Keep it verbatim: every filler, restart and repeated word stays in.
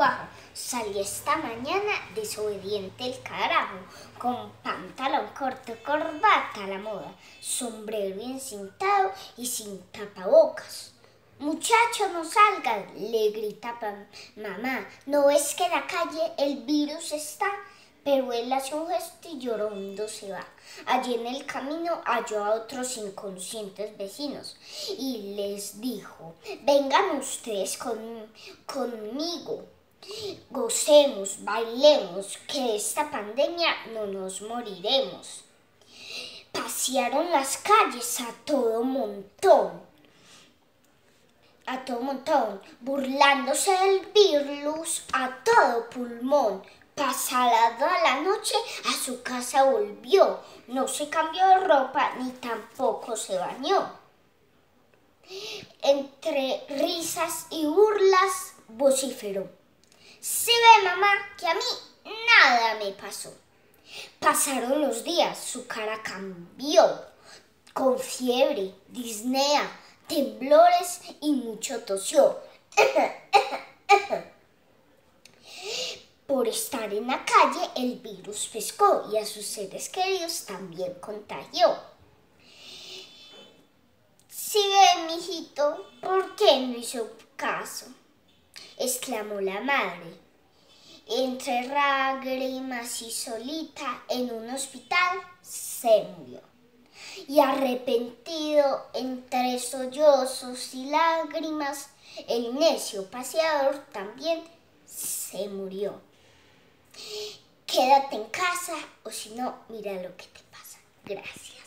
cuajo. Salí esta mañana desobediente el carajo, con pantalón corto, corbata a la moda, sombrero encintado y sin tapabocas. Muchacho, no salgas, le grita mamá. ¿No ves que en la calle el virus está? Pero él hace un gesto y llorando se va. Allí en el camino halló a otros inconscientes vecinos y les dijo: vengan ustedes con, conmigo, gocemos, bailemos, que de esta pandemia no nos moriremos. Pasearon las calles a todo montón, a todo montón, burlándose del virus a todo pulmón. Pasada la noche a su casa volvió, no se cambió de ropa ni tampoco se bañó. Entre risas y burlas vociferó: ¿sí ve, mamá, que a mí nada me pasó? Pasaron los días, su cara cambió, con fiebre, disnea, temblores y mucho tosió. Por estar en la calle, el virus pescó y a sus seres queridos también contagió. «Sí ve, mijito, ¿por qué no hizo caso?», exclamó la madre. Entre lágrimas y solita en un hospital se murió. Y arrepentido entre sollozos y lágrimas, el necio paseador también se murió. Quédate en casa o si no, mira lo que te pasa. Gracias.